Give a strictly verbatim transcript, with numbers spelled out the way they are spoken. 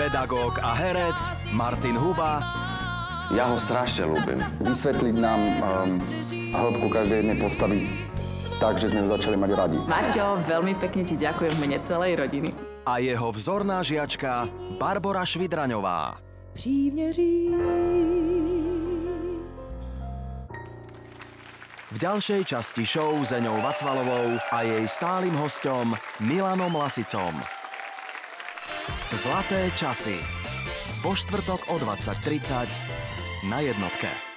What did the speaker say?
pedagóg a herec Martin Huba. Ja ho strašne ľúbim. Vysvetliť nám um, hĺbku každej jednej postavy tak, že sme ju začali mať radi. Maťo, veľmi pekne ti ďakujem v mene celej rodiny. A jeho vzorná žiačka Barbora Švidraňová. V ďalšej časti show s Eňou Vacvalovou a jej stálym hosťom Milanom Lasicom. Zlaté časy. Vo štvrtok o dvadsať tridsať na jednotke.